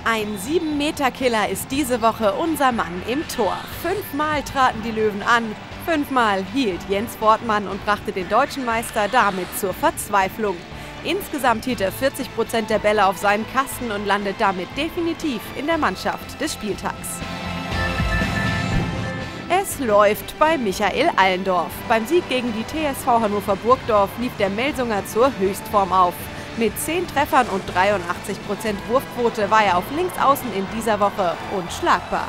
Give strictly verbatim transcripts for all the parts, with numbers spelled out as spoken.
Ein sieben Meter Killer ist diese Woche unser Mann im Tor. Fünfmal traten die Löwen an, fünfmal hielt Jens Wortmann und brachte den deutschen Meister damit zur Verzweiflung. Insgesamt hielt er vierzig Prozent der Bälle auf seinen Kasten und landet damit definitiv in der Mannschaft des Spieltags. Es läuft bei Michael Allendorf. Beim Sieg gegen die T S V Hannover Burgdorf lief der Melsunger zur Höchstform auf. Mit zehn Treffern und dreiundachtzig Prozent Wurfquote war er auf Linksaußen in dieser Woche unschlagbar.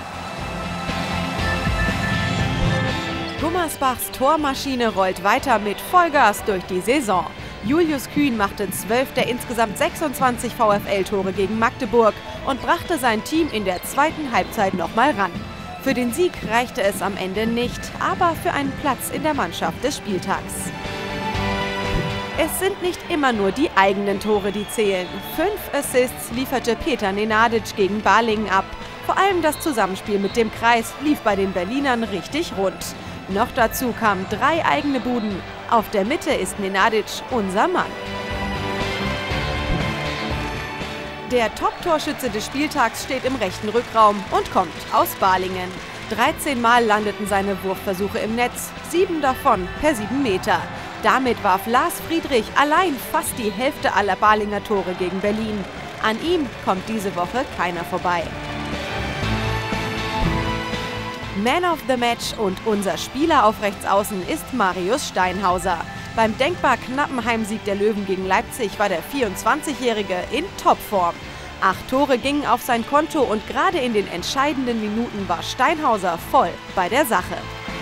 Gummersbachs Tormaschine rollt weiter mit Vollgas durch die Saison. Julius Kühn machte zwölf der insgesamt sechsundzwanzig VfL-Tore gegen Magdeburg und brachte sein Team in der zweiten Halbzeit nochmal ran. Für den Sieg reichte es am Ende nicht, aber für einen Platz in der Mannschaft des Spieltags. Es sind nicht immer nur die eigenen Tore, die zählen. Fünf Assists lieferte Peter Nenadic gegen Balingen ab. Vor allem das Zusammenspiel mit dem Kreis lief bei den Berlinern richtig rund. Noch dazu kamen drei eigene Buden. Auf der Mitte ist Nenadic unser Mann. Der Top-Torschütze des Spieltags steht im rechten Rückraum und kommt aus Balingen. dreizehn Mal landeten seine Wurfversuche im Netz, sieben davon per sieben Meter. Damit warf Lars Friedrich allein fast die Hälfte aller Balinger Tore gegen Berlin. An ihm kommt diese Woche keiner vorbei. Man of the Match und unser Spieler auf Rechtsaußen ist Marius Steinhauser. Beim denkbar knappen Heimsieg der Löwen gegen Leipzig war der vierundzwanzigjährige in Topform. Acht Tore gingen auf sein Konto und gerade in den entscheidenden Minuten war Steinhauser voll bei der Sache.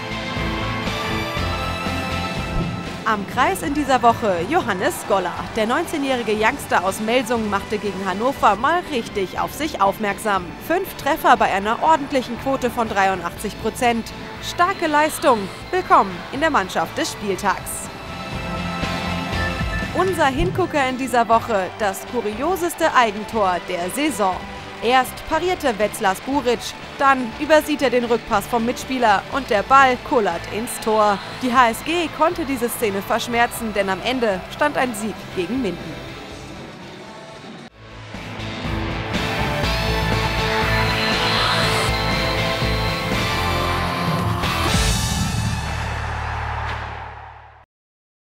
Am Kreis in dieser Woche Johannes Goller. Der neunzehnjährige Youngster aus Melsungen machte gegen Hannover mal richtig auf sich aufmerksam. Fünf Treffer bei einer ordentlichen Quote von dreiundachtzig Prozent. Starke Leistung. Willkommen in der Mannschaft des Spieltags. Unser Hingucker in dieser Woche, das kurioseste Eigentor der Saison. Erst parierte Wetzlars Buric, dann übersieht er den Rückpass vom Mitspieler und der Ball kullert ins Tor. Die H S G konnte diese Szene verschmerzen, denn am Ende stand ein Sieg gegen Minden.